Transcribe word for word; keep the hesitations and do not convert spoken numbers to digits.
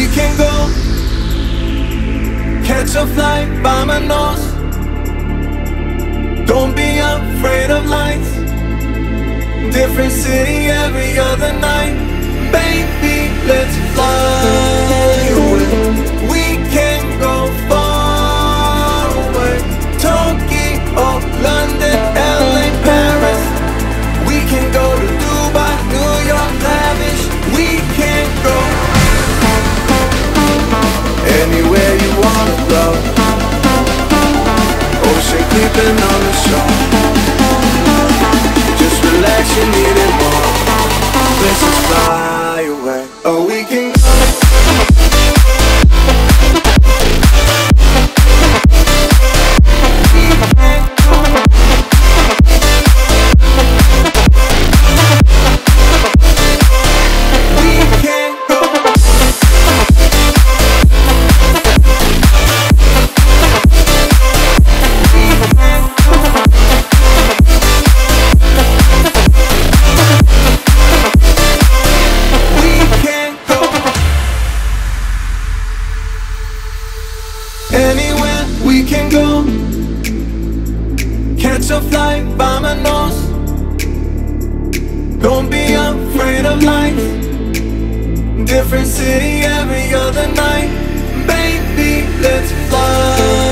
can go catch a flight by my nose. Don't be afraid of lights. Different city every other night. Baby, let's fly away. We can go far away. Tokyo, London, L A, Paris. We can go to Dubai, New York, lavish. We can go anywhere you wanna go. Ocean creeping on the shore. Just relax, you need it more. Let's just fly away. Oh, we can go. Anywhere we can go. Catch a flight by my nose. Don't be afraid of lights. Different city every other night. Baby, let's fly.